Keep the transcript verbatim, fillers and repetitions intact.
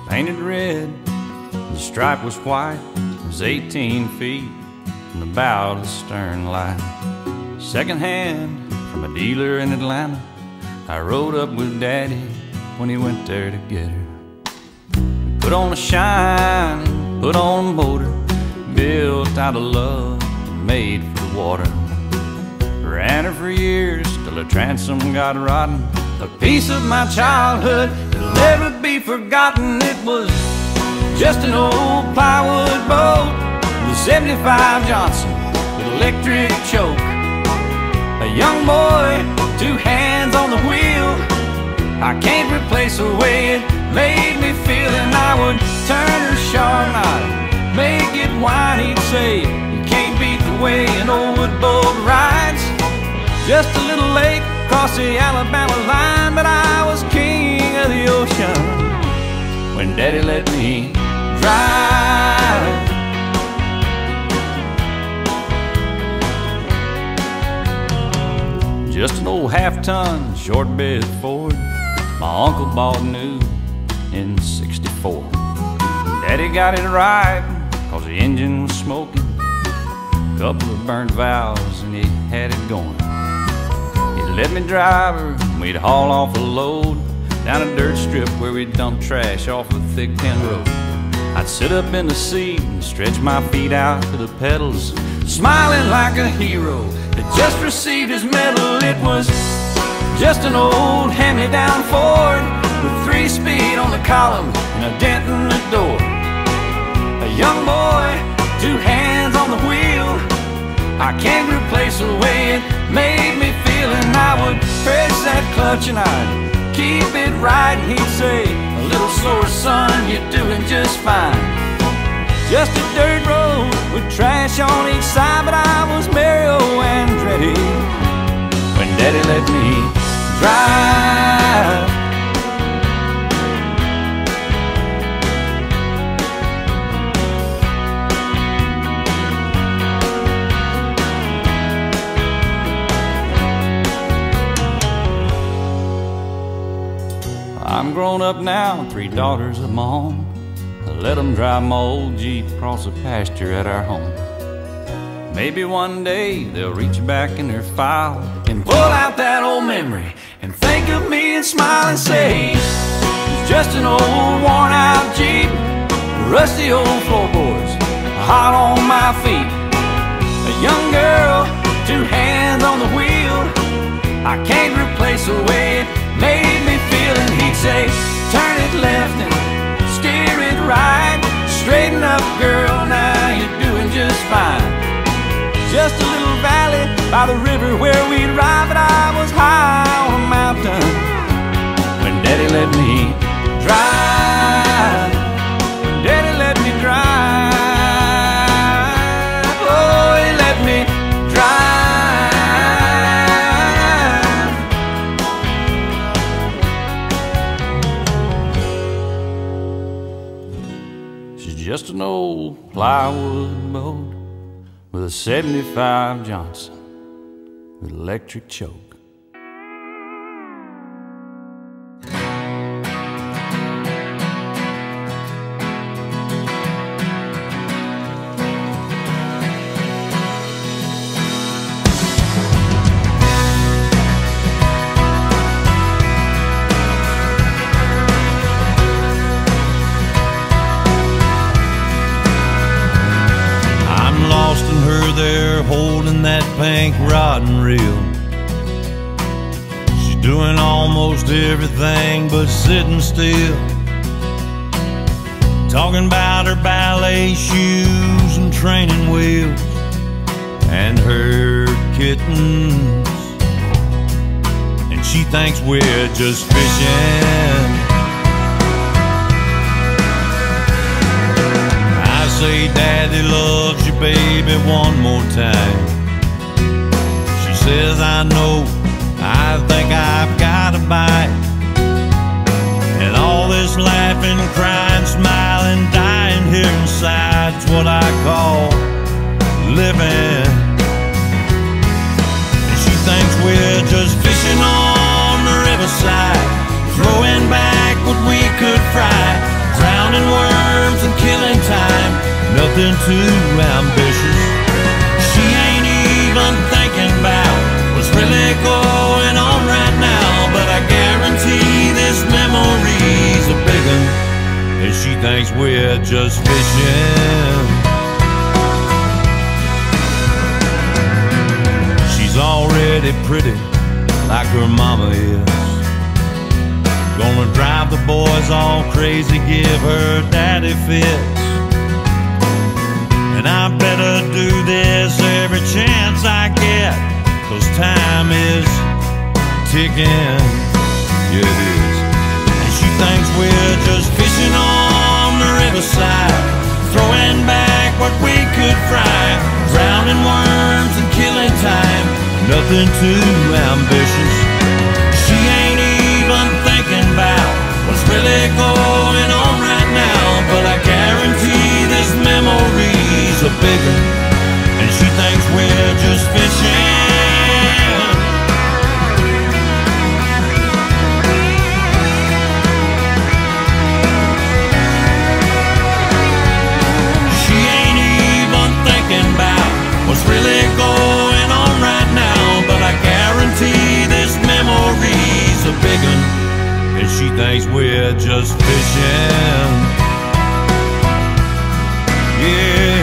painted red. The stripe was white. It was eighteen feet from the bow to the stern line. Second hand from a dealer in Atlanta. I rode up with Daddy when he went there to get her. Put on a shine, put on a motor, built out of love, made for the water. Ran her for years till her transom got rotten. A piece of my childhood that'll never be forgotten. It was just an old plywood boat, the seventy-five Johnson with electric choke. A young boy, two hands on the wheel. I can't replace the way it made me feel. And I would turn her sharp knot, make it whine. He'd say, you can't beat the way an old wood boat rides. Just a little late across the Alabama line, but I was king of the ocean when Daddy let me drive. Just an old half-ton short bed Ford my uncle bought new in sixty-four. Daddy got it right cause the engine was smoking, couple of burnt valves and he had it going. He'd let me drive her and we'd haul off a load down a dirt strip where we'd dump trash off a thick tin road. I'd sit up in the seat and stretch my feet out to the pedals, smiling like a hero that just received his medal. It was just an old hand-me-down Ford with three speed on the column and a dent in the door. A young boy, two hands on the wheel. I can't replace the way it made me feel. And I would press that clutch and I'd keep it right. And he'd say, a little slower, son, you're doing just fine. Just a dirt road with trash on each side, but I was Mario Andretti when Daddy let me drive. I'm grown up now, three daughters of my own. I let them drive my old Jeep across the pasture at our home. Maybe one day they'll reach back in their file and pull out that old memory and think of me and smile and say, it's just an old worn out Jeep, rusty old floorboards, hot on my feet. A young girl, two hands on the wheel. I can't replace the way it made me feel. And he'd say, turn it left and steer it right. Straighten up, girl, now you're doing just fine. Just a little valley by the river where we'd ride, but I was high on a mountain when Daddy let me drive. Daddy let me drive. Oh, he let me drive. She's just an old plywood boat with a seventy-five Johnson with electric choke. There holding that pink rod and reel. She's doing almost everything but sitting still, talking about her ballet shoes and training wheels and her kittens. And she thinks we're just fishing. Say Daddy loves you, baby, one more time. She says, I know, I think I've got a bite. And all this laughing, crying, smiling, dying here inside's what I call living. And she thinks we're just fishing on the riverside, throwing back what we could fry, drown nothing too ambitious. She ain't even thinking about what's really going on right now, but I guarantee this memory's a big one, and she thinks we're just fishing. She's already pretty like her mama is. Gonna drive the boys all crazy, give her daddy fits. And I better do this every chance I get, 'cause time is ticking, yeah it is. And she thinks we're just fishing on the riverside, throwing back what we could fry, drowning worms and killing time, nothing too ambitious. She ain't even thinking about what's really going on right now, but I guarantee this memory's a big one, and she thinks we're just fishing. She ain't even thinking about what's really going on right now, but I guarantee this memory's a big one, and she thinks we're just fishing. Yeah.